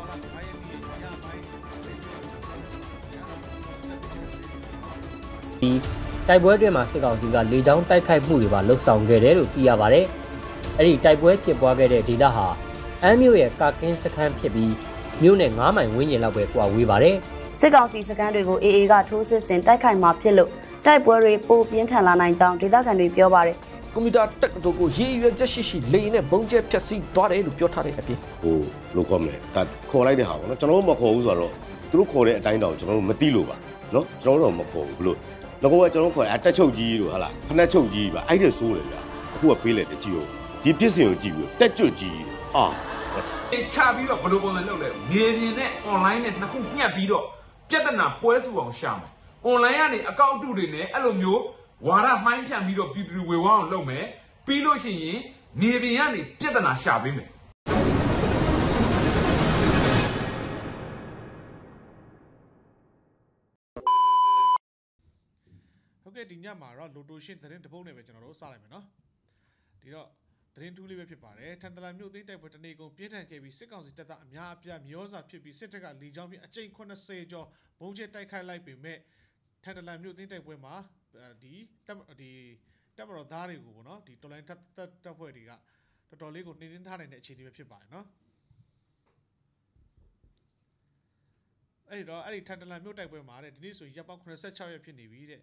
တိုက်ပွဲတွင်မှာစစ်ကောင်စီကလေကြောင်းတိုက်ခိုက်မှုတွေပါလှုပ်ဆောင်ခဲ့တယ်လို့သိရပါတယ်။အဲ့ဒီတိုက်ပွဲဖြစ်ပွားခဲ့တဲ့ဒေသဟာအမ်းမြို့ရဲ့ကာကင်းစခန်းဖြစ်ပြီးမြို့နဲ့9မိုင်ဝန်းကျင်လောက်ပဲကွာဝေးပါတယ်။စစ်ကောင်စီစခန်းတွေကို AA ကထိုးစစ်ဆင်တိုက်ခိုက်မှာဖြစ်လို့တိုက်ပွဲတွေပိုပြင်းထန်လာနိုင်ကြောင်းဒေသခံတွေပြောပါတယ်။ကွန်ပျူတာတက္ကသိုလ်ကိုရေးရွယ်ချက်ရှိလေနဲ့ဘုံကျဲဖြတ်စီးသွားတယ်လို့ပြောထားတဲ့အပြင်လို့ခေါ်မယ်ဒါခေါ်လိုက်တဲ့ဟာပေါ့နော်ကျွန်တော်တို့မခေါ်ဘူးဆိုတော့သူတို့ခေါ်တဲ့အတိုင်းတောင်ကျွန်တော်တို့မသိလို့ပါနော်ကျွန်တော်တို့တော့မခေါ်ဘူးဘလို့ငါကကျွန်တော်ခေါ်တယ်တက်ချုပ်ကြီးတို့ဟာလားဖက်ချုပ်ကြီးပါအဲ့ဒါဆိုးတယ်ဗျာအခုကပေးလိုက်တဲ့ကြည့်ဦးဒီပြစ်စင်ကိုကြည့်ပြီးတက်ကျွတ်ကြီးဟာချပြီးတော့ဘယ်လိုပုံစံလုပ်လဲမြေပြင်နဲ့ online နဲ့နှစ်ခုညှက်ပြီးတော့ပြဿနာပွဲစုအောင်ရှာမယ် online ကနေအကောင့်အတုတွေနဲ့အဲ့လိုမျိုးဝါဒမှိုင်းဖြန့်ပြီးတော့ပြည်သူဝေဝါးအောင်လုပ်မယ်ပြီးလို့ရှိရင်မြေပြင်ကနေပြဿနာရှာပေးမယ်ဟုတ်ကဲ့ဒီညမှာတော့လိုတိုရှင်းသတင်းတပုတ်နဲ့ပဲကျွန်တော်တို့စလိုက်မယ်နော်ဒီတော့သတင်းထူးလေးပဲဖြစ်ပါတယ်ထန်တလန်မြို့သိမ်းတိုက်ပွဲတနေကုန်ပြင်းထန်ခဲ့ပြီးစစ်ကောင်စီတပ်သားအများအပြားမျောစာဖြစ်ပြီးစစ်တပ်ကလီကြောင်းပြီးအကြိမ်80ကျော်ဘုံကျဲတိုက်ခိုက်လိုက်ပေမဲ့ထန်တလန်မြို့သိမ်းတိုက်ပွဲမှာဒီတပ်မတော်သားတွေကိုပေါ့နော်ဒီတော်လိုင်းတပ်ဖွဲ့တွေကတော်တော်လေးကိုနှိမ့်နှင်းထားနိုင်တဲ့အခြေအနေပဲဖြစ်ပါတယ်နော်အဲ့ဒီထန်တလန်မြို့တိုက်ပွဲမှာတဲ့ဒီနေ့ဆိုရပ်ပေါင်း86ရက်ဖြစ်နေပြီတဲ့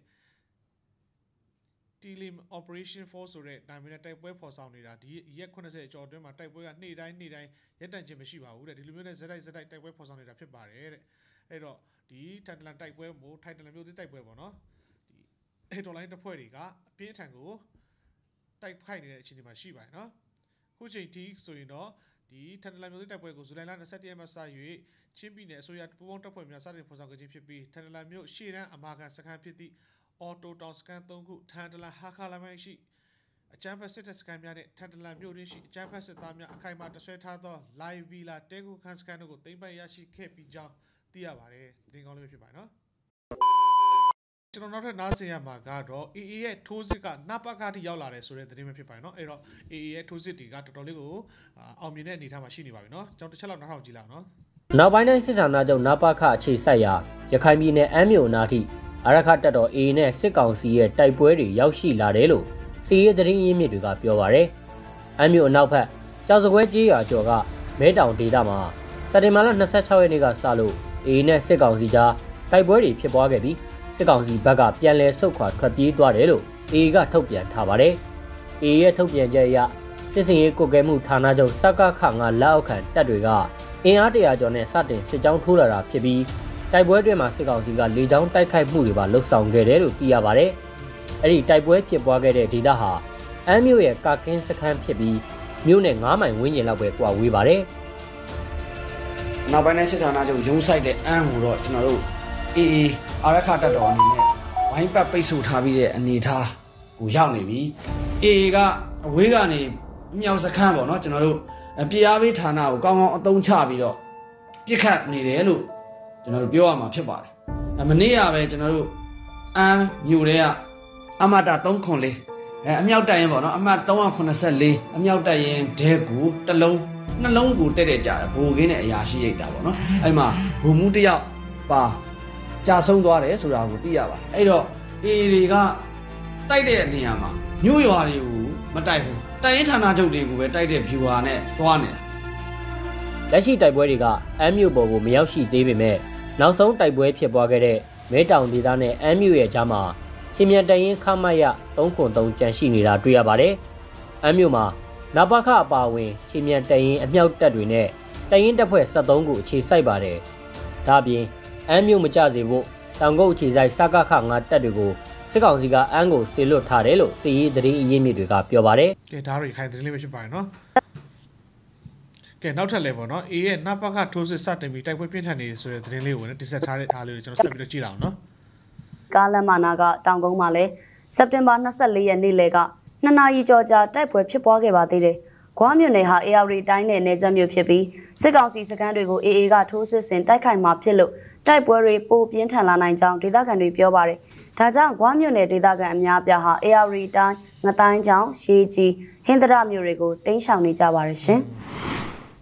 Team Operation Force ဆိုတဲ့နိုင်မင်းတိုက်ပွဲဖော်ဆောင်နေတာဒီရက်80ကျော်အတွင်းမှာတိုက်ပွဲကနေ့တိုင်းရက်တန့်ခြင်းမရှိပါဘူးတဲ့ဒီလိုမျိုးနဲ့ဇက်တိုက်တိုက်ပွဲဖော်ဆောင်နေတာဖြစ်ပါတယ်တဲ့အဲ့တော့ဒီထန်တလန်တိုက်ပွဲမို့ထိုင်တလန်မျိုးသိတိုက်ပွဲပေါ့နော်ဒီတော်လိုင်းတပ်ဖွဲ့တွေကအပြင်းထန်ကိုတိုက်ခိုက်နေတဲ့အခြေအနေမှာရှိပါတယ်နော်ခုချိန်ထိဆိုရင်တော့ဒီထန်တလန်မျိုးသိတိုက်ပွဲကိုဇူလိုင်လ21ရက်မှာစ၍ချင်းပြည်နယ်အစိုးရပူးပေါင်းတပ်ဖွဲ့များစတင်ဖော်ဆောင်ခြင်းဖြစ်ပြီးထန်တလန်မျိုးရှေ့တန်းအမာခံစခန်းဖြစ်သည့်အော်တိုတောင်စကန်3ခုထန်တလန်ဟာခါလမိုင်းရှိအချမ်းဖက်စစ်တပ်စကန်များနဲ့ထန်တလန်မြို့တွင်ရှိအချမ်းဖက်စစ်သားများအခိုင်အမာတဆွဲထားသော live villa တဲကူခန်းစကန်တို့ကိုသိမ်းပိုက်ရရှိခဲ့ပြီးကြောင်းသိရပါတယ်တင်ကောင်းလေးဖြစ်ပါတယ်နော်ကျွန်တော်နောက်ထပ်နားဆင်ရမှာကတော့ AA ရဲ့ထိုးစစ်ကနပကတိရောက်လာတယ်ဆိုတဲ့သတင်းပဲဖြစ်ပါတယ်နော်အဲ့တော့ AA ရဲ့ထိုးစစ်တွေကတော်တော်လေးကိုအောင်မြင်တဲ့အနေအထားမှာရှိနေပါပြီနော်ကျွန်တော်တစ်ချက်လောက်နားထောင်ကြည့်လိုက်အောင်နော်နောက်ပိုင်းတိုင်းစစ်ဌာနချုပ်နပခအခြေစိုက်ရာရခိုင်ပြည်နယ်အမ်းမြို့အနားထိအရခတ်တပ်တော် AA နဲ့စစ်ကောင်စီရဲ့တိုက်ပွဲတွေရောက်ရှိလာတယ်လို့စီရေးသတင်းရင်းမြစ်တွေကပြောပါရယ်။အမ်းမြို့အနောက်ဘက်ကြောက်စကွဲကြီးရွာကျော်ကမဲတောင်ဒေသမှာစက်တင်ဘာလ26ရက်နေ့ကစလို့ AA နဲ့စစ်ကောင်စီကြားတိုက်ပွဲတွေဖြစ်ပွားခဲ့ပြီးစစ်ကောင်စီဘက်ကပြန်လည်ဆုတ်ခွာထွက်ပြေးသွားတယ်လို့ AA ကထုတ်ပြန်ထားပါတယ်။ AA ရဲ့ထုတ်ပြန်ချက်အရစစ်စင်ရေးကွပ်ကဲမှုဌာနချုပ်စကခ9လက်အောက်ခံတပ်တွေကအင်အား100ကျော်နဲ့စတင်စစ်ကြောင်းထိုးလာတာဖြစ်ပြီးတိုက်ပွဲတွင်မှာစစ်ကောင်စီကလေကြောင်းတိုက်ခိုက်မှုတွေပါလှုပ်ဆောင်ခဲ့တယ်လို့သိရပါတယ်။အဲ့ဒီတိုက်ပွဲဖြစ်ပွားခဲ့တဲ့ဒေသဟာအမ်းမြို့ရဲ့ကာကင်းစခန်းဖြစ်ပြီးမြို့နဲ့9မိုင်ဝန်းကျင်လောက်ပဲကွာဝေးပါတယ်။နောက်ပိုင်းနဲ့စစ်ဌာနချုပ်ရုံးဆိုင်တဲ့အမ်းကိုတော့ကျွန်တော်တို့ AA အာရခတပ်တော်အနေနဲ့ဝိုင်းပတ်ပိတ်ဆို့ထားပြီးတဲ့အနေအထားကိုရောက်နေပြီ။ AA ကအဝေးကနေမြောက်စခန်းပေါ့နော်ကျွန်တော်တို့ပြည်အားပေးဌာနကိုကောင်းကောင်းအသုံးချပြီးတော့ပြစ်ခတ်နေတယ်လို့ကျွန်တော်တို့ပြောရမှာဖြစ်ပါတယ်မနေ့ကပဲကျွန်တော်တို့အမ်းမြို့ထဲကအမတာ304အမြောက်တက်ရင်ပေါ့နော်အမှတ်384အမြောက်တက်ရင်ဒဲကူတစ်လုံးနှလုံးကိုတက်ကြတယ်ဘိုးကင်းနဲ့အရာရှိရိတ်တာပေါ့နော်အဲ့မှာဘုံမှုတယောက်ပါကြာဆုံးသွားတယ်ဆိုတာကိုသိရပါတယ်အဲ့တော့ AA တွေကတိုက်တဲ့နေရာမှာမြို့ရွာတွေကိုမတိုက်ဘူးတိုက်ရင်ဌာနချုပ်တွေကိုပဲတိုက်တဲ့ viewer နဲ့သွားနေတာလက်ရှိတိုက်ပွဲတွေကအမ်းမြို့ပေါ်ကိုမရောက်ရှိသေးပေမဲ့နောက်ဆုံးတိုက်ပွဲဖြစ်ပွားခဲ့တဲ့မဲတောင်ဒေသနဲ့အမ်းမြို့ရဲ့ကြားမှာချင်းမြန်တရင်ခမရ303ကျန်ရှိနေတာတွေ့ရပါတယ်။အမ်းမြို့မှာနပခအပါအဝင်ချင်းမြန်တရင်အမြောက်တပ်တွေနဲ့တရင်တပ်ဖွဲ့73ခုအခြေစိုက်ပါတယ်။ဒါ့အပြင်အမ်းမြို့မကျစေဖို့တောင်ကုတ်အခြေစိုက်စကခ9တပ်တွေကိုစစ်ကောင်စီကအမ်းကိုဆေလွတ်ထားတယ်လို့စီရေးသတင်းအရင်းမြစ်တွေကပြောပါတယ်။ကဲဒါတွေခိုင်သတင်းလေးပဲဖြစ်ပါတယ်နော်။ကဲနောက်ထပ်လည်းပေါ့နော် A ရဲ့နပခထိုးစစ်စတင်ပြီးတိုက်ပွဲပြင်းထန်နေဆိုတဲ့သတင်းလေးကိုလည်းတိဆက်ထားတဲ့အားလေးကိုကျွန်တော်ဆက်ပြီးတော့ကြည့်အောင်နော်ကားလမ်းမနာကတောင်ကုန်းမှာလည်းစက်တင်ဘာ24ရက်နေ့လယ်က2နာရီကျော်ကြာတိုက်ပွဲဖြစ်ပွားခဲ့ပါသေးတယ်။ဂွားမြို့နယ်ဟာ AR တိုင်းနယ်နယ်စပ်မြို့ဖြစ်ပြီးစစ်ကောင်စီစခန်းတွေကို AA ကထိုးစစ်ဆင်တိုက်ခိုက်မှာဖြစ်လို့တိုက်ပွဲတွေပိုပြင်းထန်လာနိုင်ကြောင်းဒေသခံတွေပြောပါတယ်။ဒါကြောင့်ဂွားမြို့နယ်ဒေသခံအများအပြားဟာ AR တိုင်းငတိုင်းချောင်းရေကြီးဟင်္ဒရမြို့တွေကိုတိမ်းရှောင်နေကြပါရရှင်။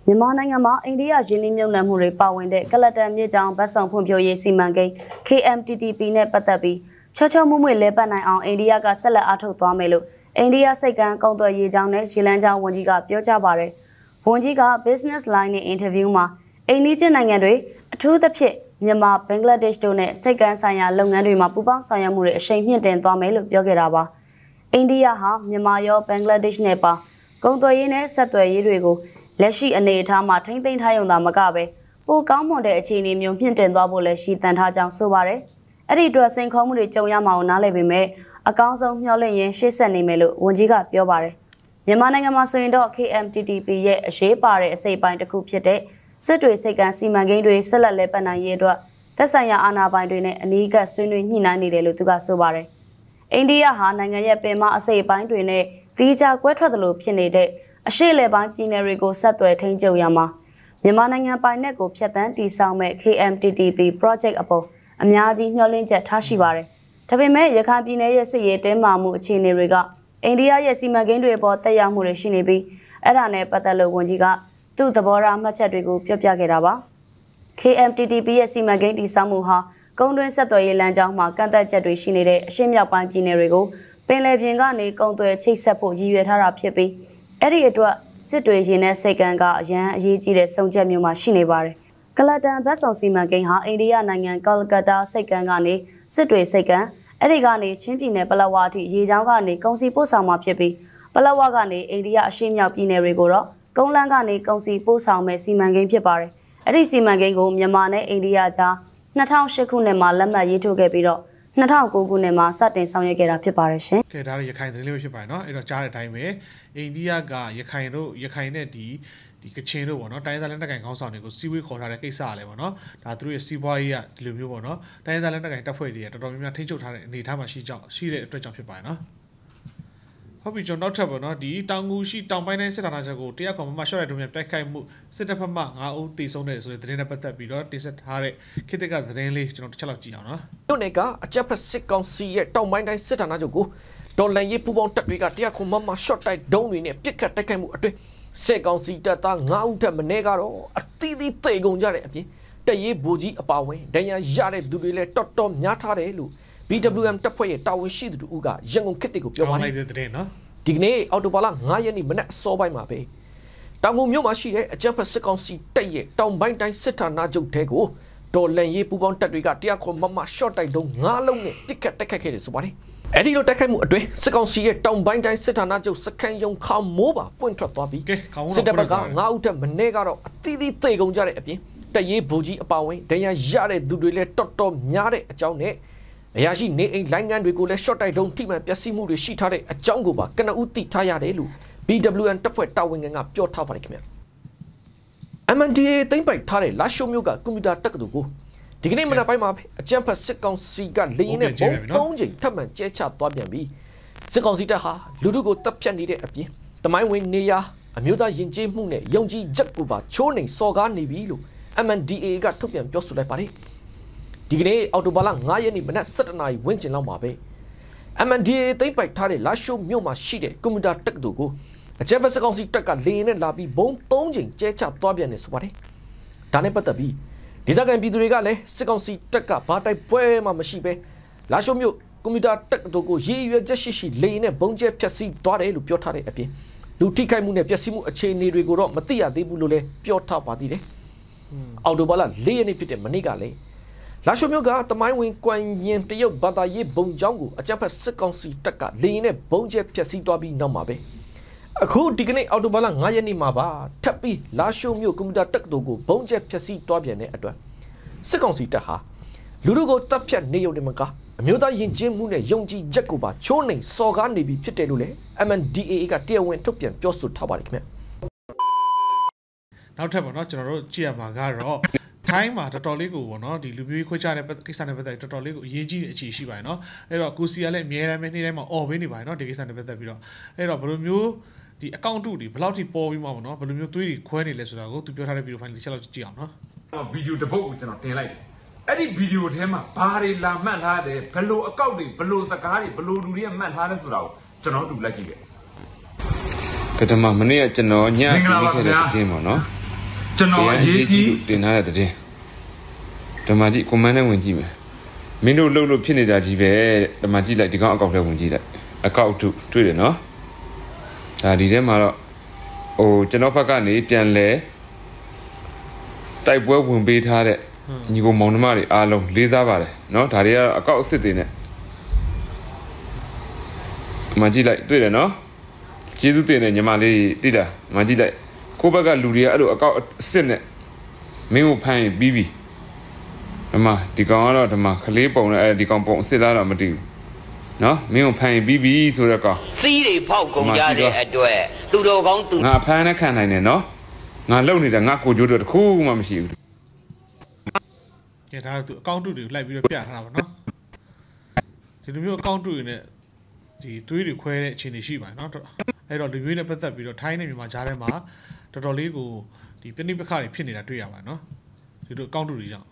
မြန်မာနိုင်ငံမှာအိန္ဒိယရင်းနှီးမြှုပ်နှံမှုတွေပါဝင်တဲ့ကလတန်မြစ်ကြောင်းဗတ်ဆောင်ဖွံ့ဖြိုးရေးစီမံကိန်း KMTTP နဲ့ပတ်သက်ပြီးချောချောမွေ့မွေ့လဲပတ်နိုင်အောင်အိန္ဒိယကဆက်လက်အားထုတ်သွားမယ်လို့အိန္ဒိယစိတ်ကမ်းကုန်သွယ်ရေးကြောင်းနဲ့ရေလမ်းကြောင်းဝန်ကြီးကပြောကြားပါတယ်။ဝန်ကြီးက Business Line နဲ့ interview မှာအိန္ဒိယနိုင်ငံတွေအထူးသဖြင့်မြန်မာဘင်္ဂလားဒေ့ရှ်တို့နဲ့စိတ်ကမ်းဆိုင်ရာလုပ်ငန်းတွေမှာပူးပေါင်းဆောင်ရွက်မှုတွေအရှိန်မြင့်တင်သွားမယ်လို့ပြောခဲ့တာပါ။အိန္ဒိယဟာမြန်မာရောဘင်္ဂလားဒေ့ရှ်နဲ့ပါကုန်သွယ်ရေးနဲ့ဆက်သွယ်ရေးတွေကိုလက်ရှိအနေအထားမှာထိမ့်သိမ်းထားရုံသာမကပဲပိုကောင်းမွန်တဲ့အခြေအနေမျိုးမြင့်တင်သွားဖို့လည်းရှိတန်ထားကြောင်းဆိုပါတယ်။အဲ့ဒီအတွက်စိန်ခေါ်မှုတွေကြုံရမှာကိုနားလည်ပေမဲ့အကောင်းဆုံးမျှော်လင့်ရင်းရှေ့ဆက်နေမယ်လို့ဝန်ကြီးကပြောပါတယ်။မြန်မာနိုင်ငံမှာဆိုရင်တော့ KMTTP ရဲ့အရေးပါတဲ့အစိပ်ပိုင်းတစ်ခုဖြစ်တဲ့စစ်တွေစိတ်ကမ်းစီမံကိန်းတွေဆက်လက်လဲပတ်နိုင်ရေးအတွက်သက်ဆိုင်ရာအာဏာပိုင်တွေနဲ့အနီးကပ်ဆွေးနွေးညှိနှိုင်းနေတယ်လို့သူကဆိုပါတယ်။အိန္ဒိယဟာနိုင်ငံရဲ့ပင်မအစိပ်ပိုင်းတွေနဲ့တီးခြားကွဲထွက်သလိုဖြစ်နေတဲ့အရှေ့လေပိုင်းပြည်နယ်တွေကိုဆက်သွယ်ထိန်းချုပ်ရမှာမြန်မာနိုင်ငံပိုင်နက်ကိုဖျက်ဆီးတည်ဆောက်မဲ့ KMTTP project အပေါ်အများကြီးမျှော်လင့်ချက်ထားရှိပါတယ်။ဒါပေမဲ့ရခိုင်ပြည်နယ်ရဲ့စစ်ရေးတင်းမာမှုအခြေအနေတွေကအိန္ဒိယရဲ့စီမံကိန်းတွေပေါ်တက်ရောက်မှုတွေရှိနေပြီးအဲ့ဒါနဲ့ပတ်သက်လို့ဝန်ကြီးကသူ့သဘောထားမှတ်ချက်တွေကိုပြောပြခဲ့တာပါ။ KMTTP ရဲ့စီမံကိန်းတည်ဆောက်မှုဟာကုန်းတွင်းဆက်သွယ်ရေးလမ်းကြောင်းမှာကန့်သတ်ချက်တွေရှိနေတဲ့အရှေ့မြောက်ပိုင်းပြည်နယ်တွေကိုပင်လယ်ပြင်ကနေကုန်သွယ်ချိတ်ဆက်ဖို့ရည်ရွယ်ထားတာဖြစ်ပြီးအဲ့ဒီအတွက်စစ်တွေရင်နဲ့စိတ်ကံကအရန်အရေးကြီးတဲ့စုံချက်မျိုးမှာရှိနေပါတယ်။ကလတန်ဘတ်ဆောင်စီမံကိန်းဟာအိန္ဒိယနိုင်ငံကောလကတာစိတ်ကံကနေစစ်တွေစိတ်ကံအဲ့ဒီကနေချင်းပြည်နယ်ပလက်ဝအထိရေကြောင်းကနေကုန်စည်ပို့ဆောင်မှာဖြစ်ပြီးပလက်ဝကနေအိန္ဒိယအရှေ့မြောက်ပြည်နယ်တွေကိုတော့ကုန်းလမ်းကနေကုန်စည်ပို့ဆောင်မဲ့စီမံကိန်းဖြစ်ပါတယ်။အဲ့ဒီစီမံကိန်းကိုမြန်မာနဲ့အိန္ဒိယကြား2008ခုနှစ်မှာလက်မှတ်ရေးထိုးခဲ့ပြီးတော့2009ခုနှစ်မှာစတင်ဆောင်ရွက်ခဲ့တာဖြစ်ပါတယ်ရှင်။ကဲဒါရခိုင်သတင်းလေးပဲဖြစ်ပါတယ်နော်။အဲ့တော့ကြားတဲ့အတိုင်းပဲအိန္ဒိယကရခိုင်နဲ့ဒီကချင်တို့ပေါ့နော်တိုင်းသားလက်နက်ကိုင်ခေါင်းဆောင်တွေကိုစီးဝေးခေါ်ထားတဲ့ကိစ္စအလဲပေါ့နော်။ဒါသူတို့ရဲ့စီးပွားရေးကဒီလိုမျိုးပေါ့နော်။တိုင်းသားလက်နက်ကိုင်တပ်ဖွဲ့တွေတော်တော်များများထိန်းချုပ်ထားတဲ့အနေအထားမှာရှိတဲ့အတွက်ကြောင့်ဖြစ်ပါတယ်နော်။ဟုတ်ပြီကျွန်တော်နောက်ထပ်ပေါ့နော်ဒီတောင်ငူရှိတောင်ပိုင်းတိုင်းစစ်ဌာနချုပ်ကိုတရားခွန်မှရှော့ရတဲ့ဒုံမြန်တိုက်ခိုက်မှုစစ်တပ်ဖက်မှ9ဦးတေဆုံးတယ်ဆိုတဲ့သတင်းနဲ့ပတ်သက်ပြီးတော့တင်ဆက်ထားတဲ့ခေတ်ကသတင်းလေးကျွန်တော်တစ်ချက်လောက်ကြည့်အောင်နော်။တို့နေကအကြက်ဖက်စစ်ကောင်စီရဲ့တောင်ပိုင်းတိုင်းစစ်ဌာနချုပ်ကိုဒေါ်လန်ရေးပူပေါင်းတပ်တွေကတရားခွန်မှရှော့တိုက်ဒုံတွေနဲ့ပစ်ခတ်တိုက်ခိုက်မှုအတွင်းစစ်ကောင်စီတပ်သား9ဦးထက်မနည်းကတော့အသီးသီးသေကုန်ကြတဲ့အပြင်တရေးဘူကြီးအပါဝင်ဒဏ်ရာရတဲ့သူတွေလည်းတော်တော်များထားတယ်လို့ BWM တပ်ဖွဲ့ရဲ့တာဝန်ရှိသူတို့ကရန်ကုန်ခေတ်ကိုပြောပါတယ်။တဲ့နော်ဒီကနေ့အော်တိုဘာလ9ရက်နေ့မနက်အစောပိုင်းမှာပဲတောင်ငူမြို့မှာရှိတဲ့အကြံဖက်စစ်ကောင်စီတပ်ရဲ့တောင်ပိုင်းတိုင်းစစ်ဌာနချုပ်ထဲကိုဒေါ်လန်ရေးပူပေါင်းတပ်တွေကတရားခွန်မှရှော့တိုက်တုံး9လုံးနဲ့ပစ်ခတ်တိုက်ခိုက်ခဲ့တယ်ဆိုပါတယ်။အဲဒီလိုတိုက်ခိုက်မှုအတွင်းစစ်ကောင်စီရဲ့တောင်ပိုင်းတိုင်းစစ်ဌာနချုပ်စခန်းရုံခေါင်မိုးပါပွင့်ထွက်သွားပြီးစစ်တပ်ဘက်က9ဦးထက်မနည်းကတော့အသီးသီးသေကုန်ကြတဲ့အပြင်တရေးဘူကြီးအပါဝင်ဒဏ်ရာရတဲ့သူတွေလည်းတော်တော်များတဲ့အကြောင်းနဲ့အရာရှိနေအိမ်လိုင်းငန်းတွေကိုလည်း short တိုက်တုံးထိမှန်ပျက်စီးမှုတွေရှိထားတဲ့အကြောင်းကိုပါကနဦးသိထားရတယ်လို့ BWN တပ်ဖွဲ့တာဝန်ခံကပြောထားပါတယ်ခင်ဗျာ MNDAA သိမ်းပိုက်ထားတဲ့လာရှိုးမြို့ကကွန်ပျူတာတက္ကသိုလ်ကိုဒီကနေ့မနက်ပိုင်းမှာအကြမ်းဖက်စစ်ကောင်စီကလေရင်နဲ့ပုံ3ချိန်ထပ်မံကျဲချသွားပြန်ပြီးစစ်ကောင်စီတပ်ဟာလူထုကိုတပ်ဖြတ်နေတဲ့အပြင်တမိုင်းဝင်နေရာအမျိုးသားယဉ်ကျေးမှုနဲ့ယုံကြည်ချက်ကိုပါချိုးနှိမ်စော်ကားနေပြီလို့ MNDAA ကထုတ်ပြန်ပြောဆိုလိုက်ပါတယ်ဒီကနေ့အော်တိုဘာလ9ရက်နေ့မနက်7:00 နာရီဝန်းကျင်လောက်မှာပဲ MNDAA သိမ်းပိုက်ထားတဲ့လာရှိုးမြို့မှာရှိတဲ့ကွန်ပျူတာတက္ကသိုလ်ကိုအကြမ်းဖက်စစ်ကောင်စီတပ်ကလေရင်နဲ့လာပြီးဘုံ3ချိန်ကျဲချသွားပြန်နေဆိုပါတယ်ဒါနဲ့ပတ်သက်ပြီးဒေသခံပြည်သူတွေကလည်းစစ်ကောင်စီတပ်ကဘာတိုက်ပွဲမှမရှိပဲလာရှိုးမြို့ကွန်ပျူတာတက္ကသိုလ်ကိုရည်ရွယ်ချက်ရှိလေရင်နဲ့ဘုံကျဲဖျက်ဆီးသွားတယ်လို့ပြောထားတဲ့အပြင်လူထိခိုက်မှုနဲ့ပျက်စီးမှုအခြေအနေတွေကိုတော့မသိရသေးဘူးလို့လည်းပြောထားပါသေးတယ်အော်တိုဘာလ4ရက်နေ့ဖြစ်တဲ့မနေ့ကလည်းလာရှိုးမြို့ကတမိုင်းဝင်ကွမ်ရင်တရုတ်ဘာသာရေးဘုံကျောင်းကိုအကြမ်းဖက်စစ်ကောင်စီတပ်ကလေရင်နဲ့ဘုံကျဲဖျက်ဆီးသွားပြီးနောက်မှာပဲအခုဒီကနေ့အော်တိုဘာလ9ရက်နေ့မှာပါထပ်ပြီးလာရှိုးမြို့ကွန်ပျူတာတက္ကသိုလ်ကိုဘုံကျဲဖျက်ဆီးသွားပြန်တဲ့အတွက်စစ်ကောင်စီတပ်ဟာလူထုကိုတပ်ဖြတ်နေရုံနဲ့မကအမျိုးသားယဉ်ကျေးမှုနဲ့ယုံကြည်ချက်ကိုပါချိုးနှိမ်စော်ကားနေပြီဖြစ်တယ်လို့လည်း MNDAA ကတရားဝင်ထုတ်ပြန်ပြောဆိုထားပါတယ်ခင်ဗျနောက်ထပ်ပေါ့နော်ကျွန်တော်တို့ကြည့်ရမှာကတော့ထိုင်းမှာတော်တော်လေးကိုပေါ့နော်ဒီလူမျိုးခွဲခြားတဲ့ကိစ္စနဲ့ပတ်သက်ပြီးတော်တော်လေးကိုအရေးကြီးတဲ့အခြေရှိပါတယ်နော်အဲ့တော့ကိုစီကလည်းအများအားဖြင့်နေ့တိုင်းမှာအော်ပေးနေပါတယ်နော်ဒီကိစ္စနဲ့ပတ်သက်ပြီးတော့အဲ့တော့ဘယ်လိုမျိုးဒီ account တွေဘယ်လောက်ထိပေါ်ပြီးမှပေါ့နော်ဘယ်လိုမျိုးသွေးတွေခွဲနေလဲဆိုတာကိုသူပြောထားတဲ့ဗီဒီယိုဖိုင်လေးချက်လောက်ကြည့်အောင်နော်ဗီဒီယိုတစ်ပုဒ်ကိုကျွန်တော်တင်လိုက်တယ်အဲ့ဒီဗီဒီယိုထဲမှာဘာတွေလာမှတ်ထားတယ်ဘယ်လိုအကောက်တွေဘယ်လိုစကားတွေဘယ်လိုလူတွေကမှတ်ထားလဲဆိုတာကိုကျွန်တော်တို့လိုက်ကြည့်ခဲ့ပထမမနေ့ကကျွန်တော်ညပြီးခဲ့တဲ့တင်းပေါ့နော်ကျွန်တော်အရေးကြီးတင်ထားတဲ့တဲ့ဓမ္မကြီးကွန်မန့်နဲ့ဝင်ကြည့်မယ်မင်းတို့လှုပ်လို့ဖြစ်နေတာကြီးပဲဓမ္မကြီးလိုက်ဒီကောင်အကောင့်ထဲဝင်ကြည့်လိုက်အကောင့်2တွေ့တယ်နော်ဒါဒီထဲမှာတော့ဟိုကျွန်တော်ဘက်ကနေပြန်လဲတိုက်ပွဲဝင်ပေးထားတဲ့ညီကိုမောင်နှမတွေအားလုံးလေးစားပါတယ်နော်ဒါတွေကတော့အကောင့်အစ်စ်တွေနဲ့ဓမ္မကြီးလိုက်တွေ့တယ်နော်ကျေးဇူးတင်တယ်ညီမလေးတိတာဓမ္မကြီးလိုက်ကိုဘက်ကလူတွေကအဲ့လိုအကောင့်အစ်စ်နဲ့မင်းကိုဖမ်းရင်ပြီးပြီဓမ္မဒီကောင်ကတော့ဓမ္မခလေးပုံနဲ့အဲဒီကောင်ပုံအစ်စ်လားတော့မသိဘူးနော်မင်းကိုဖမ်းရင်ပြီးပြီဆိုတော့ကောင်စီးတွေဖောက်ကုန်ကြတဲ့အတွက်သူတော်ကောင်းသူငါဖမ်းနဲ့ခံနိုင်တယ်နော်ငါလုံနေတာငါကိုကြိုးတော့တခုမှမရှိဘူးကဲဒါသူအကောင့်တုတွေကိုလိုက်ပြီးတော့ပြထားတာပါနော်ဒီလိုမျိုးအကောင့်တုတွေနဲ့ဒီသွေးတွေခွဲတဲ့အခြေအနေရှိပါတယ်နော်အဲ့တော့လူမျိုးနဲ့ပတ်သက်ပြီးတော့ထိုင်းနဲ့မြန်မာကြားထဲမှာတော်တော်လေးကိုဒီပြနိပခတွေဖြစ်နေတာတွေ့ရပါတယ်နော်ဒီလိုအကောင့်တုတွေကြောင့်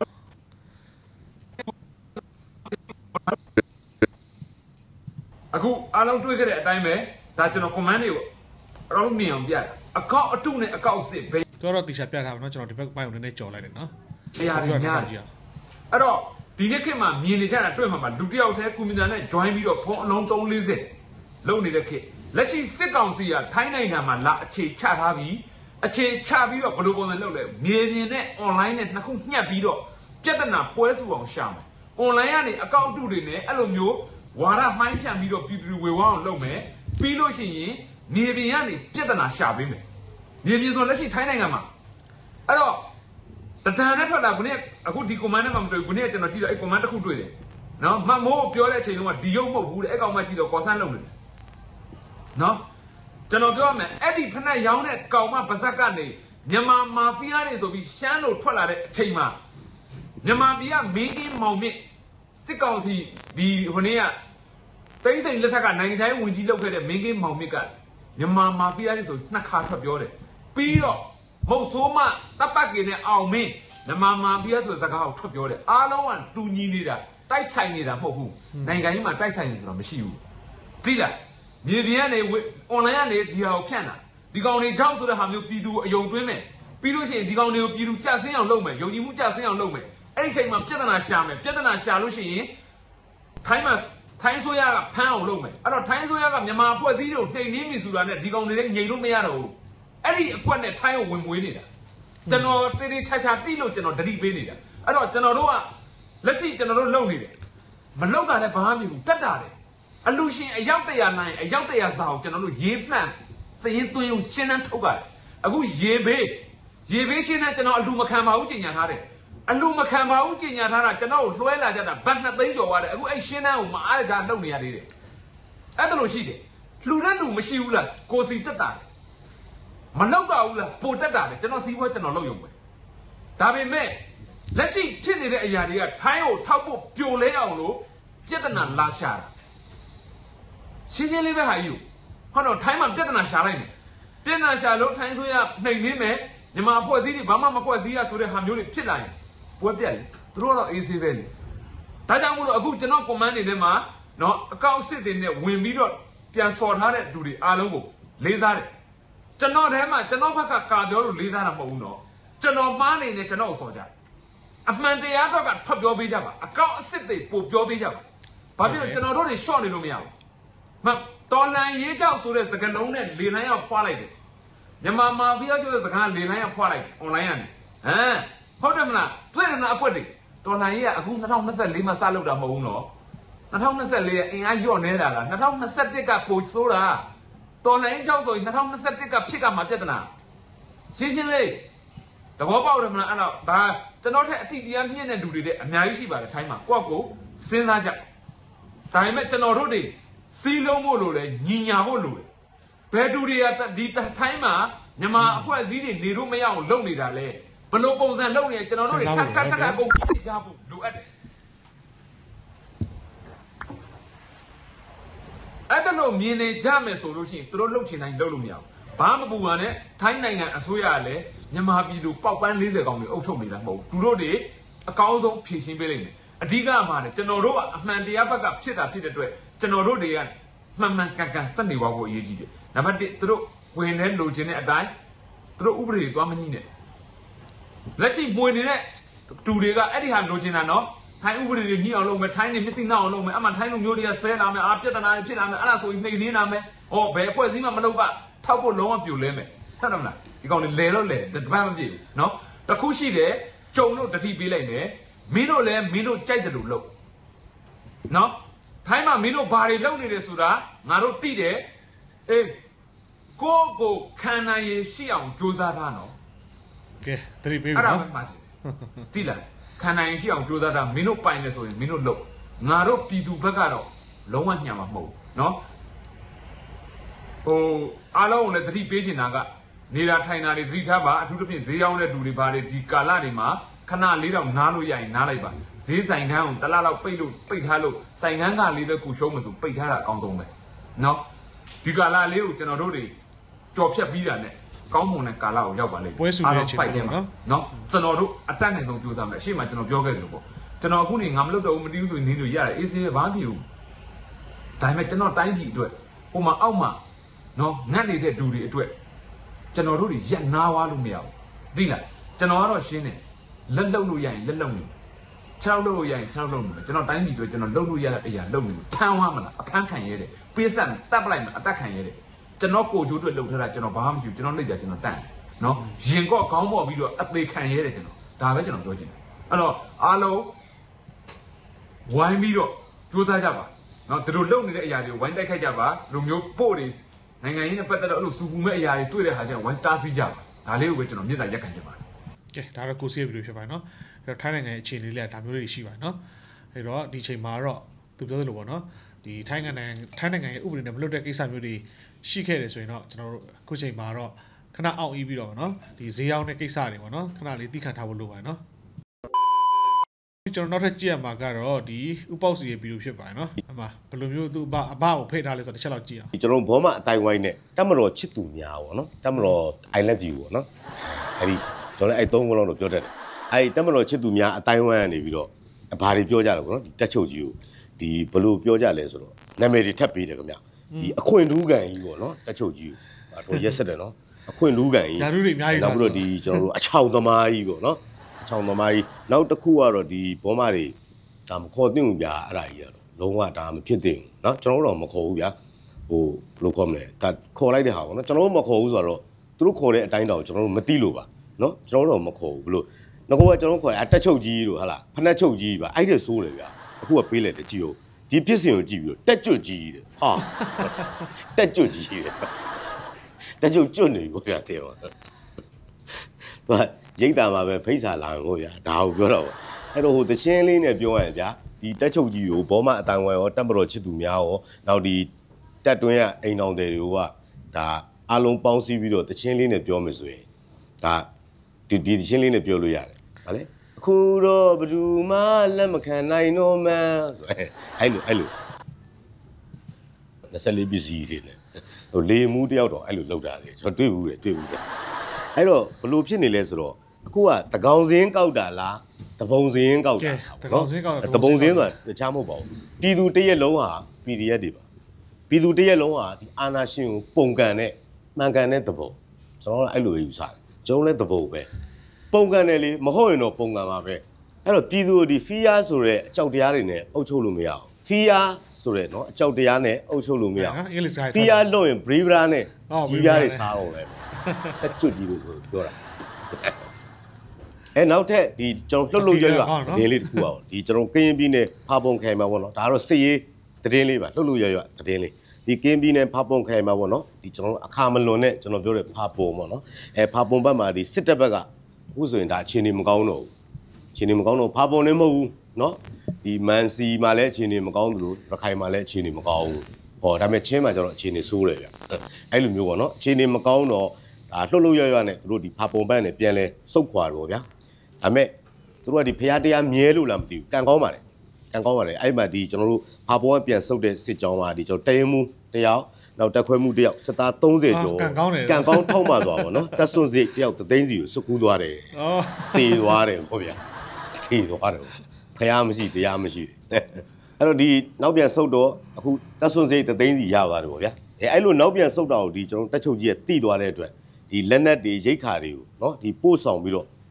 အခုအားလုံးတွေ့ခဲ့တဲ့အတိုင်းပဲဒါကျွန်တော် command တွေကိုအရောမြင်အောင်ပြတာအကောင့်အတုနဲ့အကောင့်စစ်ပဲတော့တီရှာပြထားပါတော့ကျွန်တော်ဒီဘက်ပိုင်းကိုနည်းနည်းကြော်လိုက်တယ်နော်တရားတွေများအဲ့တော့ဒီနေ့ခေတ်မှာမြင်နေကြတာတွေ့မှာလူတယောက်တည်းကွန်ပျူတာနဲ့ join ပြီးတော့ဖုန်းအလုံး340လုံနေတဲ့ခေတ်လက်ရှိစစ်ကောင်စီကထိုင်းနိုင်ငံမှာလာအခြေချထားပြီးအခြေချပြီးတော့ဘယ်လိုပုံစံလုပ်လဲမြေပြင်နဲ့ online နဲ့နှစ်ခုညှက်ပြီးတော့ပြဿနာပွဲစုအောင်ရှာမယ် online ကနေအကောင့်အတုတွေနဲ့အဲ့လိုမျိုးဝါရမှိုင်းဖြန့်ပြီးတော့ပြည်သူတွေဝေဝါအောင်လုပ်မယ်ပြီးလို့ရှိရင်မြေပြင်ကနေပြဿနာရှာပေးမယ်မြေပြင်ဆိုလက်ရှိထိုင်းနိုင်ငံမှာအဲ့တော့တဏ္ဍာနဲ့ထွက်လာခုနေ့အခုဒီ command နဲ့မှမတွေ့ဘူးခုနေ့ကျွန်တော်ကြည့်တော့အဲ့ command တစ်ခုတွေ့တယ်နော်မမိုးပြောတဲ့အချိန်တုန်းကဒီရုပ်မဟုတ်ဘူးတဲ့အဲ့ကောင်မှကြည့်တော့ကော်ဆန်းလုပ်နေတယ်နော်ကျွန်တော်ပြောရမယ်အဲ့ဒီဖက်ရောင်းတဲ့ကောင်မပါဇက်ကနေမြန်မာမာဖီးယားတွေဆိုပြီးရှမ်းလို့ထွက်လာတဲ့အချိန်မှာမြန်မာပြည်ကမင်းကြီးမောင်မြင့်စစ်ကောင်စီဒီဟိုနေ့ကတိတ်ဆိတ်လက်ထက်ကနိုင်ငံခြားရေးဝန်ကြီးလုပ်ခဲ့တဲ့မင်းကြီးမောင်မြင့်ကမြန်မာမာဖီးယားတွေဆိုနှစ်ခါထွက်ပြောတယ်ပြီးတော့မဟုတ်ဆိုးမတပ်ပတ်ကိနဲ့အောင်မင်းမြန်မာမာဖီးယားဆိုတဲ့စကားကိုထွက်ပြောတယ်အားလုံးကတူညီနေတာတိုက်ဆိုင်နေတာမဟုတ်ဘူးနိုင်ငံကြီးမှာတိုက်ဆိုင်နေဆိုတာမရှိဘူးသိလားမြေပြင်ကနေ online ကနေဒီဟာကိုဖြန့်တာဒီကောင်တွေကြောက်ဆိုတဲ့ဟာမျိုးပြည်သူအယုံသွင်းမယ်ပြီးလို့ရှိရင်ဒီကောင်တွေကိုပြည်သူကြဆင်းအောင်လုပ်မယ်ယုံကြည်မှုကြဆင်းအောင်လုပ်မယ်အဲ့ဒီချိန်မှာပြဿနာရှာမယ်ပြဿနာရှာလို့ရှိရင်ထိုင်းဆိုရကဖမ်းအောင်လုပ်မယ်အဲ့တော့ထိုင်းဆိုရကမြန်မာအဖွဲ့အစည်းတွေကိုနှိမ်နှင်းပြီဆိုတာနဲ့ဒီကောင်တွေလည်းငြိမ်လို့မရတော့ဘူးအဲ့ဒီအကွက်နဲ့ထိုင်းကိုဝင်မွေးနေတာကျွန်တော်တေးသေးချာချာတိလို့ကျွန်တော်ဒတိပေးနေတာအဲ့တော့ကျွန်တော်တို့ကလက်ရှိကျွန်တော်တို့လုပ်နေတယ်မလုပ်တာလည်းဘာမှမဖြစ်ဘူးတက်တာတယ်အလူရှင်အယောက်100နိုင်အယောက်100စာကိုကျွန်တော်တို့ရေးမှန်စရင်သွင်းရှင်းနှန်းထုတ်ကြတယ်အခုရေဘေးရှင်းနှန်းကျွန်တော်အလူမခံပါဘူးကြီးညာထားတယ်အလူမခံပါဘူးကြီးညာထားတာကျွန်တော်ကိုလွှဲလာကြတာဘတ်2သိန်းကျော်သွားတယ်အခုအဲ့ရှင်းနှန်းကိုမအားကြလုပ်နေရသေးတယ်အဲ့ဒါလို့ရှိတယ်လှူတဲ့လူမရှိဘူးလားကိုစီတက်တာမလောက်ပါဘူးလားပိုတက်တာလေကျွန်တော်စီးပွားကျွန်တော်လုပ်ရုံပဲဒါပေမဲ့လက်ရှိဖြစ်နေတဲ့အရာတွေကထိုင်းကိုထောက်ဖို့ပြိုလဲအောင်လို့ပြဿနာလာရှာတာရှင်းလေးပဲဟာယူဟောတော့ထိုင်းမှာပြဿနာရှာလိုက်မယ်ပြဿနာရှာလို့ထိုင်းဆိုရနှိမ်နှင်းမယ်မြန်မာအဖွဲ့အစည်းတွေဘာမှမဖွဲ့စည်းရဆိုတဲ့ဟာမျိုးတွေဖြစ်လာရင်ပွဲပြက်လေသူတို့ကတော့အေးဆေးပဲလေဒါကြောင့်မို့လို့အခုကျွန်တော် command တွေထဲမှာနော်အကောင့်စစ်တွေနဲ့ဝင်ပြီးတော့ပြန်စော်ထားတဲ့လူတွေအားလုံးကိုလေးစားတယ်ကျွန်တော်ထဲမှာကျွန်တော်ဘက်ကကာပြောလို့လေးစားတာမဟုတ်ဘူးနော်ကျွန်တော်မှားနေတယ်ကျွန်တော်ကိုစော်ကြအမှန်တရားတော့ကထွက်ပြောပေးကြပါအကောင့်အစစ်တွေပို့ပြောပေးကြပါဘာဖြစ်လို့ကျွန်တော်တို့တွေ short နေလို့မရဘူးမတော်လန်ရေးကြောက်ဆိုတဲ့စကားလုံးနဲ့လေလိုင်းရောက်ဖွာလိုက်တယ်မြန်မာမာဖီးယားကျတဲ့စကားလေလိုင်းရောက်ဖွာလိုက်တယ် online ကနေဟုတ်တယ်မလားတွေ့တယ်မလားအပွက်တွေတော်လန်ရေးကအခု2024မှာစလုပ်တာမဟုတ်ဘူးနော်2024ရဲ့အင်အားညော့နေတာလား2021ကပိုဆိုးတာတော်လန်ရေးကြောက်ဆိုရင်2021ကဖြစ်ကမှာပြဿနာရှင်းလေးတဘောပေါက်တယ်မလားအဲ့တော့ဒါကျွန်တော်ထက်အတိတရားမြင့်တဲ့လူတွေတဲ့အများကြီးရှိပါတယ်ထိုင်းမှာကိုယ့်ကိုစဉ်းစားကြဒါပေမဲ့ကျွန်တော်တို့တွေစီးလုံးဖို့လိုတယ်ညီညာဖို့လိုတယ်ဘယ်သူတွေကဒီထိုင်းမှာမြန်မာအဖွဲ့အစည်းတွေနေလို့မရအောင်လုပ်နေတာလဲဘယ်လိုပုံစံလုပ်နေကျွန်တော်တို့တွေထပ်ကုန်ကြည့်ကြဖို့လိုအပ်တယ်အဲ့ဒါလို့မြင်နေကြမယ်ဆိုလို့ရှိရင်သူတို့လှုပ်ချင်တိုင်းလှုပ်လို့မရဘူးဘာမပူပါနဲ့ထိုင်းနိုင်ငံအစိုးရကလည်းမြန်မာပြည်သူပေါက်ပန်း40ကောင်တွေအုပ်ထုတ်နေတာမဟုတ်ဘူးသူတို့တွေအကောင်းဆုံးဖြည့်ရှင်းပေးလိမ့်မယ်အဓိကမှာလည်းကျွန်တော်တို့ကအမှန်တရားဘက်ကဖြစ်တာဖြစ်တဲ့အတွက်ကျွန်တော်တို့တွေကမှန်ကန်စက်နေပါဖို့အရေးကြီးတယ်နံပါတ်1သူတို့ဝင်တဲ့လိုချင်တဲ့အတိုင်းသူတို့ဥပဒေတွေသွားမညှိနဲ့လက်ရှိပွေနေတဲ့တူတွေကအဲ့ဒီဟာလိုချင်တာနော်ထိုင်းဥပဒေတွေညှိအောင်လုပ်မယ်ထိုင်းနေမျက်စိနှောက်အောင်လုပ်မယ်အမှထိုင်းလူမျိုးတွေကဆဲလာမယ်အာပြဿနာတွေဖြစ်လာမယ်အဲ့ဒါဆိုရင်နှိမ်နှင်းလာမယ်ဟောဘယ်အဖွဲ့အစည်းမှမလုပ်ကထောက်ဖို့လုံးဝပြိုလဲမယ်ဟုတ်တယ်မလားဒီကောင်တွေလဲတော့လဲတပတ်မပြည့်ဘူးနော်တခုရှိတယ်ကြုံလို့တတိပေးလိုက်မယ်မင်းတို့လည်းမင်းတို့ကြိုက်တယ်လို့လုပ်နော်ထိုင်းမှာမင်းတို့ဘာတွေလုပ်နေတယ်ဆိုတာငါတို့သိတယ်အေးကိုခံနိုင်ရရှိအောင်ကြိုးစားတာနော်ကဲတတိပေးပြီနော်အဲ့ဒါမှသိလားခံနိုင်ရှိအောင်ကြိုးစားတာမင်းတို့ပိုင်နေဆိုရင်မင်းတို့လုပ်ငါတို့ပြည်သူဘက်ကတော့လုံးဝညံမှာမဟုတ်ဘူးနော်ဟိုအားလုံးလည်းသတိပေးချင်တာကနေတာထိုင်တာတွေသတိထားပါအထူးသဖြင့်ဈေးရောင်းတဲ့လူတွေပါတယ်ဒီကာလတွေမှာခဏလေးတော့နားလို့ရရင်နားလိုက်ပါဈေးဆိုင်ကန်းကိုတလားလောက်ပိတ်ထားလို့ဆိုင်ကန်းကလေးပဲကိုရှုံးမဆိုပိတ်ထားတာအကောင်းဆုံးပဲနော်ဒီကာလလေးကိုကျွန်တော်တို့တွေကြော်ဖြတ်ပြီးတာနဲ့ကောင်းမွန်တဲ့ကာလကိုရောက်ပါလိမ့်ပွဲစုရဲ့အချိန်ပေါ့နော်ကျွန်တော်တို့အတက်နိုင်ဆုံးကြိုးစားမယ်အရှိမကျွန်တော်ပြောခဲ့သလိုပေါ့ကျွန်တော်အခုနေငါမလုပ်တော့ဘူးမတီးဘူးဆိုရင်နင်းလို့ရတယ်အေးစေးဘာဖြစ်ဘူးဒါပေမဲ့ကျွန်တော်တိုင်းပြည်အတွက်ဟိုမှာအောက်မှာနော်ငတ်နေတဲ့ဒူတွေအတွက်ကျွန်တော်တို့တွေရက်နားွားလို့မရဘူးသိလားကျွန်တော်ကတော့ရှင်းတယ်လက်လုံလို့ရရင်လက်လုံနေခြေထောက်လို့ရရင်ခြေထောက်လုံနေကျွန်တော်တိုင်းပြည်အတွက်ကျွန်တော်လုံလို့ရတဲ့အရာလုံနေဖမ်းသွားမလားအဖမ်းခံရဲတယ်ပေးဆက်တပ်ပလိုက်မှာအသက်ခံရဲတယ်ကျွန်တော်ကိုကျိုးအတွက်လှုပ်ထားတာကျွန်တော်ဘာမှမကြည့်ကျွန်တော်နှိပ်ကြကျွန်တော်တန့်နော်ရင်ကော့ခေါင်းပေါ်ပြီးတော့အသေးခံရဲတယ်ကျွန်တော်ဒါပဲကျွန်တော်ပြောချင်တယ်အဲ့တော့အားလုံးဝိုင်းပြီးတော့ကြိုးစားကြပါနော်သူတို့လုံနေတဲ့အရာတွေကိုဝိုင်းတိုက်ခိုက်ကြပါလူမျိုးပို့တွေနိုင်ငံရေးနဲ့ပတ်သက်တော့အဲ့လိုစူပူမဲ့အရာတွေတွေ့တဲ့ဟာကျတော့ဝိုင်းတားဆီးကြပါဒါလေးကိုပဲကျွန်တော်မြစ်တာရက်ခံချင်ပါတယ်ကဲဒါတော့ကိုစီရဲ့ဗီဒီယိုဖြစ်ပါတယ်နော်အဲ့တော့ထိုင်းနိုင်ငံရဲ့အခြေအနေလေးကဒါမျိုးတွေရှိပါတယ်နော်အဲ့တော့ဒီချိန်မှာတော့သူပြောသလိုပေါ့နော်ဒီထိုင်းနိုင်ငံရဲ့ဥပဒေနဲ့မလွတ်တဲ့ကိစ္စမျိုးတွေရှိခဲ့တယ်ဆိုရင်တော့ကျွန်တော်တို့အခုချိန်မှာတော့ခဏအောင်အီးပြီးတော့နော်ဒီဈေးရောက်တဲ့ကိစ္စတွေပေါ့နော်ခဏလေးသိခံထားဖို့လိုပါတယ်နော်ကျွန်တော်နောက်ထပ်ကြည့်ရမှာကတော့ဒီဥပောက်စီရဲ့ဗီဒီယိုဖြစ်ပါတယ်နော်အမှဘယ်လိုမျိုးသူအဘကိုဖိတ်ထားလဲဆိုတော့တစ်ချက်လောက်ကြည့်အောင်ဒီကျွန်တော်ဘောမအတိုင်းဝိုင်းနဲ့တက်မတော်ချစ်သူများပေါ့နော်တက်မတော် I love you ပေါ့နော်အဲ့ဒီကျွန်တော်လည်းအဲ့သုံးခုလုံးတော့ပြောတတ်တယ်အဲ့ဒီတက်မတော်ချစ်သူများအတိုင်းဝိုင်းကနေပြီးတော့ဘာတွေပြောကြလဲပေါ့နော်ဒီတက်ချုပ်ကြီးကိုဒီဘယ်လိုပြောကြလဲဆိုတော့နာမည်တွေထပ်ပေးတယ်ခင်ဗျဒီအခွင့်ထူးကန်ကြီးပေါ့နော်တက်ချုပ်ကြီးကိုဟိုရက်ဆက်တယ်နော်အခွင့်ထူးကန်ကြီးဓာတ်တွေအများကြီးနောက်ပြီးတော့ဒီကျွန်တော်တို့အချောင်သမားကြီးပေါ့နော်အချောင်သမားကြီးနောက်တစ်ခုကတော့ဒီဘောမတွေဒါမခေါ်သင့်ဘူးဗျာအဲ့ဒါကြီးကတော့လုံးဝဒါမဖြစ်သင့်ဘူးเนาะကျွန်တော်တို့တော့မခေါ်ဘူးဗျာဟိုဘယ်လိုခေါ်မလဲဒါခေါ်လိုက်တဲ့ဟာပေါ့နော်ကျွန်တော်တို့မခေါ်ဘူးဆိုတော့သူတို့ခေါ်တဲ့အတိုင်းတောင်ကျွန်တော်တို့မသိလို့ပါเนาะကျွန်တော်တို့တော့မခေါ်ဘူးဘယ်လိုငါကကျွန်တော်တို့ခေါ်တယ်အတက်ချုပ်ကြီးတို့ဟာလားဖက်နှက်ချုပ်ကြီးပါအဲ့ဒါဆိုးတယ်ဗျာအခုကပေးလိုက်တယ်ကြည့်ဦးဒီဖြစ်စဉ်ကိုကြည့်ပြီးတော့တက်ကျွတ်ကြီးတဲ့ဟာတက်ကျွတ်ကြီးတဲ့တက်ကျွတ်ကျွတ်နေပြီပေါ့ဗျာတဲ့ပါသူကရိတ်တာမှာပဲဖိတ်စာလာကိုဗျာဒါကိုပြောတော့အဲ့တော့ဟိုတချင်းလေးနဲ့ပြောရရင်ဗျာဒီတက်ချုပ်ကြီးကိုဘောမအတန်ဝဲရောတက်မတော်ချစ်သူများရောနောက်ဒီတက်တွင်းရအိမ်တော်တွေကဒါအလုံးပေါင်းစည်းပြီးတော့တချင်းလေးနဲ့ပြောမယ်ဆိုရင်ဒါဒီတချင်းလေးနဲ့ပြောလို့ရတယ်ဟာလေအခုတော့ဘယ်သူမှလက်မခံနိုင်တော့မှန်းအဲ့လို24ပစ္စည်းစီနဲ့ဟိုလေမူးတယောက်တော့အဲ့လိုလောက်တာလေကျွန်တော်တွေ့ဘူးတယ်အဲ့တော့ဘလို့ဖြစ်နေလဲဆိုတော့အခုကတကောင်စင်းကောက်တာလားတပုံစင်းကောက်တာနော်တပုံစင်းဆိုတာတခြားမဟုတ်ပါဘူးပြည်သူတရက်လုံးဟာ PDF တွေပါပြည်သူတရက်လုံးဟာဒီအာဏာရှင်ကိုပုံကန်တဲ့မှန်ကန်တဲ့တပုံကျွန်တော်ကအဲ့လိုပဲယူဆတယ်ကျွန်တော်လည်းတပုံပဲပုံကန်တယ်လေမဟုတ်ရင်တော့ပုံကန်ပါပဲအဲ့တော့ပြည်သူတို့ဒီဖီးယားဆိုတဲ့အကြောက်တရားတွေနဲ့အုပ်ချုပ်လို့မရအောင်ဖီးယားဆိုတဲ့နော်အကြောက်တရားနဲ့အုပ်ချုပ်လို့မရအောင်ဖီးယားလို့ရင် Bravera နဲ့ကြီးပြားတွေစားအောင်လဲအကျွတ်ကြီးလို့ပြောတာနောက်ထပ်ဒီကျွန်တော်လှုပ်ရွရွသတင်းလေးတစ်ခုအောင်ဒီကျွန်တော်ကရင်ပြည်နယ်ဖာပုံခိုင်မှာပေါ့နော်ဒါကတော့စစ်ရေးသတင်းလေးပါလှုပ်ရွရွသတင်းလေးဒီကရင်ပြည်နယ်ဖာပုံခိုင်မှာပေါ့နော်ဒီကျွန်တော်အခါမလွန်နဲ့ကျွန်တော်ပြောတဲ့ဖာပုံပေါ့နော်ဖာပုံဘက်မှာဒီစစ်တပ်ဘက်ကအခုဆိုရင်ဒါအခြေအနေမကောင်းတော့ဘူးအခြေအနေမကောင်းတော့ဖာပုံလည်းမဟုတ်ဘူးနော်ဒီမန်စီမှာလည်းအခြေအနေမကောင်းသလိုရခိုင်မှာလည်းအခြေအနေမကောင်းဘူးဟောဒါပေမဲ့ချင်းမှာကျတော့အခြေအနေဆိုးတယ်ဗျအဲ့လိုမျိုးပေါ့နော်အခြေအနေမကောင်းတော့ဒါလှုပ်ရွရွနဲ့သူတို့ဒီဖာပုံဘက်နဲ့ပြန်လဲစုတ်ခွာတော့ဗျာဒါမဲ့သူတို့ကဒီဖျားတရားမြဲလို့လားမသိဘူးကန်ကောင်းပါတယ်အဲ့မှာဒီကျွန်တော်တို့ဖာပုံကပြန်ဆုတ်တဲ့စစ်ကြောင်းပါဒီကျွန်တော်တရင်မှုတယောက်နောက်တက်ခွဲမှုတယောက်စစ်သား30ကျော်ကန်ကောင်းထောက်မှသွားပါနော်တက်စွန်းစိတ်တယောက်3သိန်းစီကိုစုကူးသွားတယ်တေးသွားတယ်ပေါ့ဗျာတေးသွားတယ်ဖျားမရှိတရားမရှိအဲ့တော့ဒီနောက်ပြန်ဆုတ်တော့အခုတက်စွန်းစိတ်3သိန်းစီရသွားတယ်ပေါ့ဗျာအဲ့လိုနောက်ပြန်ဆုတ်တာကိုဒီကျွန်တော်တက်ချုပ်ကြီးကတိသွားတဲ့အတွက်ဒီလက်နက်တွေရိတ်ခါတွေကိုနော်ဒီပို့ဆောင်ပြီးတော့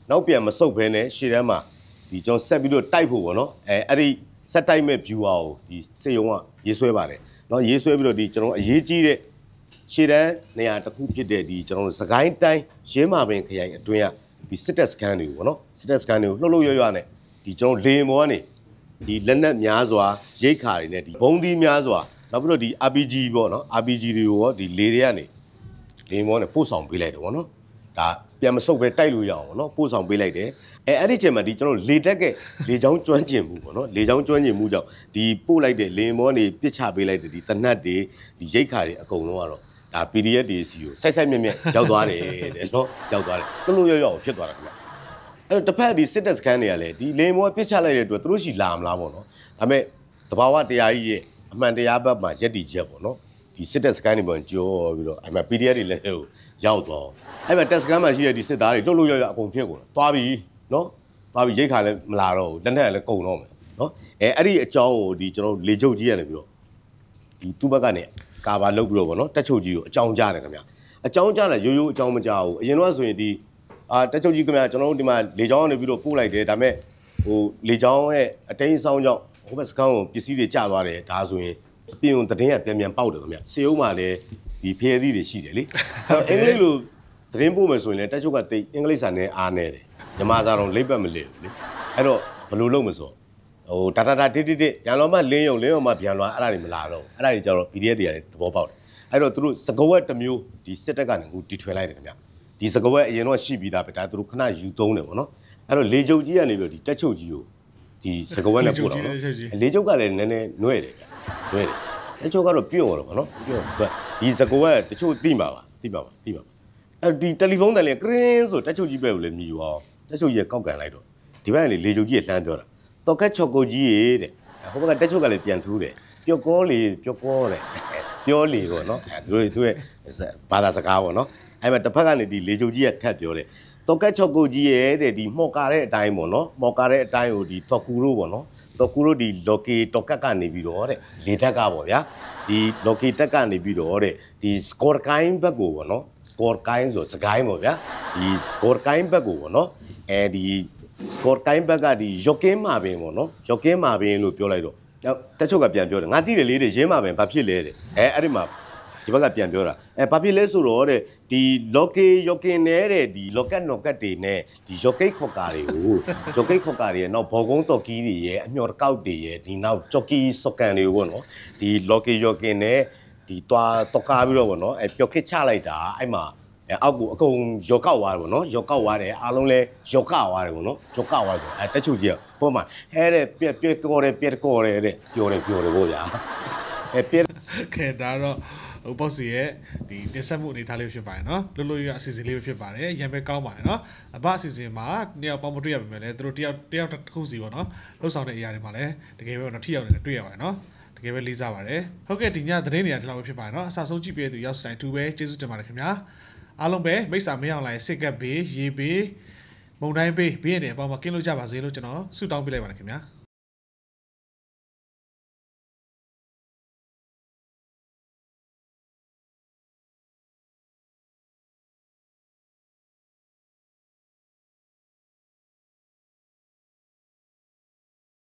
နောက်ပြန်မဆုတ်ဘဲနဲ့ရှေ့တန်းမှာဒီကျွန်တော်ဆက်ပြီးတော့တိုက်ဖို့ပေါ့နော်အဲ့ဒီဆက်တိုက်မဲ့ viewer ကိုဒီစေယုံကရေးဆွဲပါတယ်နော်ရေးဆွဲပြီးတော့ဒီကျွန်တော်အရေးကြီးတဲ့ရှေ့တန်းနေရာတစ်ခုဖြစ်တဲ့ဒီကျွန်တော်စကိုင်းတိုင်းရင်းမာပင်ခရိုင်အတွင်းကဒီစစ်တပ်စခန်းတွေကိုပေါ့နော်စစ်တပ်စခန်းတွေကိုလှုပ်ရွနဲ့ဒီကျွန်တော်လေမောကနေဒီလက်နက်များစွာရိတ်ခါတွေနဲ့ဒီဘုံသီးများစွာနောက်ပြီးတော့ဒီ RPG ပေါ့နော် RPG တွေကိုရောဒီလေတွေကနေလေမောနဲ့ပို့ဆောင်ပေးလိုက်တယ်ပေါ့နော်ဒါပြန်မဆုတ်ပဲတိုက်လို့ရအောင်ပေါ့နော်ပို့ဆောင်ပေးလိုက်တယ်အဲ့ဒီချိန်မှာဒီကျွန်တော်လေတက်ကလေချောင်းကျွမ်းကျင်မှုပေါ့နော်လေချောင်းကျွမ်းကျင်မှုကြောင့်ဒီပို့လိုက်တဲ့လေမောနေပြစ်ချပေးလိုက်တဲ့ဒီတနတ်တွေဒီရိတ်ခါတွေအကုန်လုံးကတော့ဒါ PDF တွေစီကိုစိုက်မြက်ရောက်သွားတယ်တဲ့နော်ရောက်သွားတယ်လှုပ်ရွဖြစ်သွားတာခင်ဗျအဲ့တော့တစ်ဖက်ဒီစစ်တပ်စခန်းတွေကလည်းဒီလေမောပြစ်ချလိုက်တဲ့အတွက်သူတို့ရှိလာမလားပေါ့နော်ဒါပေမဲ့သဘာဝတရားကြီးရဲ့အမှန်တရားဘက်မှာယက်တီချက်ပေါ့နော်ဒီစစ်တပ်စခန်းတွေပေါ်ကြောပြီးတော့အဲ့မှာ PDF တွေလည်းရောက်သွားအဲ့မှာတပ်စခန်းမှာရှိတဲ့ဒီစစ်သားတွေလှုပ်အကုန်ဖြစ်ကုန်သွားပြီနော်သွားပြီရိတ်ခါလည်းမလာတော့ဘူးလက်နက်လည်းကုန်တော့မယ်နော်အဲ့ဒီအကြောင်းကိုဒီကျွန်တော်လေချုပ်ကြီးရတယ်ပြီးတော့ဒီသူ့ဘက်ကနေကာဗာလုပ်ပြီးတော့ဗောနော်တက်ချုပ်ကြီးကိုအကြောင်းကြားတယ်ခင်ဗျအကြောင်းကြားတယ်ရိုးရိုးအကြောင်းမကြားဘူးအရင်တော့ဆိုရင်ဒီတက်ချုပ်ကြီးခင်ဗျကျွန်တော်တို့ဒီမှာလေချောင်းကနေပြီးတော့ပို့လိုက်တယ်ဒါပေမဲ့ဟိုလေချောင်းရဲ့အတိန်ဆောင်ကြောင့်ဟိုဘက်စခန်းကိုပစ္စည်းတွေကျသွားတယ်ဒါဆိုရင်အပြင်သတင်းကပြန်ပေါက်တယ်ခင်ဗျစေအုပ်မှာလည်းဒီဖျဲသီးတွေရှိတယ်လေအင်္ဂလိပ်လိုသတင်းပို့မယ်ဆိုရင်လည်းတက်ချုပ်ကတိတ်အင်္ဂလိပ်စာနဲ့အားနေတယ်မြန်မာစာတော့လိပ်ပတ်မလဲဘူးလေအဲ့တော့ဘယ်လိုလုပ်မဆိုဟိုဒါတစ်ပြန်လောမှလင်းယုံမှပြန်လွားအဲ့ဒါတွေမလာတော့အဲ့ဒါတွေကျတော့ PDF တွေကလည်းသဘောပေါက်တယ်အဲ့တော့သူတို့စကဝက်တစ်မျိုးဒီစစ်တပ်ကနေကိုတီထွင်လိုက်တယ်ခင်ဗျဒီစကဝက်အရင်တော့ရှိပြီးသားပဲဒါသူတို့ခဏယူသုံးတယ်ပေါ့နော်အဲ့တော့လေချုပ်ကြီးကနေပြီးတော့ဒီတက်ချုပ်ကြီးကိုဒီစကဝက်နဲ့ပို့တော့လေချုပ်ကလည်းနည်းနည်းနှွဲတယ်ဗျနှွဲတယ်တက်ချုပ်ကတော့ပြုတ်တော့ပေါ့နော်ပြုတ်ဒီစကဝက်တချို့တိမှာပါအဲ့ဒီတယ်လီဖုန်းတန်လေးကရင်းဆိုတက်ချုပ်ကြီးပဲကိုလည်းမြည်သွားတက်ချုပ်ကြီးကောက်ကန်လိုက်တော့ဒီဘက်ကနေလေချုပ်ကြီးလှမ်းပြောတာတော့ကက်ချော့ကိုကြီးရေတဲ့ဟိုဘက်ကတက်ချုပ်ကလည်းပြန်ထူးတယ်ပျော့ကောလေပျော့ကောတဲ့ပြောလေပေါ့နော်သူတို့ရဲ့ဘာသာစကားပေါ့နော်အဲ့မှာတစ်ဖက်ကနေဒီလေချုပ်ကြီးကထပ်ပြောတယ်တော့ကက်ချော့ကိုကြီးရေတဲ့ဒီမော်ကာတဲ့အတိုင်းပေါ့နော်မော်ကာတဲ့အတိုင်းကိုဒီတော့ကူရိုးပေါ့နော်တော့ကူရိုးဒီလော်ကီတော့ကက်ကနေပြီးတော့တဲ့လေတက်ကပေါ့ဗျာဒီလော်ကီတက်ကနေပြီးတော့တဲ့ဒီစကော့ကိုင်းဘက်ကိုပေါ့နော်စကော့ကိုင်းဆိုစကိုင်းပေါ့ဗျာဒီစကော့ကိုင်းဘက်ကိုပေါ့နော်အဲဒီစကော့ကိုင်းဘက်ကဒီရော့ကင်းမာပင်ပေါ့နော်ရော့ကင်းမာပင်လို့ပြောလိုက်တော့တက်ချုပ်ကပြန်ပြောတယ်ငါသိတယ်လေးတွေရင်းမာပင်ဘာဖြစ်လဲတဲ့အဲ့ဒီမှာဒီဘက်ကပြန်ပြောတာဘာဖြစ်လဲဆိုတော့တဲ့ဒီလော်ကီရော့ကင်းနဲ့တဲ့ဒီလော့ကတ်နော်ကတ်တွေနဲ့ဒီရော့ကိတ်ခေါ်ကာတွေကိုရော့ကိတ်ခေါ်ကာတွေရဲ့နောက်ဘော်ကုန်းတော်ကီးတွေရဲ့အမျော်ကောက်တွေရဲ့ဒီနောက်ဂျော်ကီစကန်တွေပေါ့နော်ဒီလော်ကီရော့ကင်းနဲ့ဒီတွားတော့ကားပြီးတော့ပေါ့နော်ပျော်ခစ်ချလိုက်တာအဲ့မှာအောက်ကိုအကုန်ရော့ကောက်သွားတယ်ပေါ့နော်ရော့ကောက်သွားတယ်အားလုံးလဲရော့ကောက်သွားတယ်ပေါ့နော်ရော့ကောက်သွားတယ်တက်ချုပ်ကြီးကပေါ့မှာတဲ့ပြက်ကော်တယ်တဲ့ပြောတယ်ပေါ့ဗျာပြက်ခဲဒါတော့ဟိုပေါ့စီရဲ့ဒီတင်ဆက်မှုအနေထားလေးဖြစ်ပါတယ်နော်လွတ်ရအစီအစဉ်လေးဖြစ်ပါတယ်ရံပဲကောင်းပါတယ်နော်အဘအစီအစဉ်မှာနှစ်ယောက်ပေါင်းမတွေ့ရပါမယ်လေသူတို့တယောက်တစ်ခုစီပေါ့နော်လှုပ်ဆောင်တဲ့အရာတွေမှာလည်းတကယ်ပဲတော့ထိရောက်နေတွေ့ရပါတယ်နော်တကယ်ပဲလေးစားပါတယ်ဟုတ်ကဲ့ဒီညသတင်းနေရာဒီလောက်ပဲဖြစ်ပါတယ်နော်အစားဆုံးကြည့်ပေးသူရောက်စတိုင်း2ပဲကျေးဇူးတင်ပါတယ်ခင်ဗျာအားလုံးပဲမိတ်ဆာမင်းအောင်လိုင်းစစ်ကပ်ဘေးရေဘေးမုံတိုင်းဘေးဘေးရတဲ့အပေါင်းမှာကင်းလို့ကြပါစေလို့ကျွန်တော်ဆုတောင်းပေးလိုက်ပါတယ်ခင်ဗျာ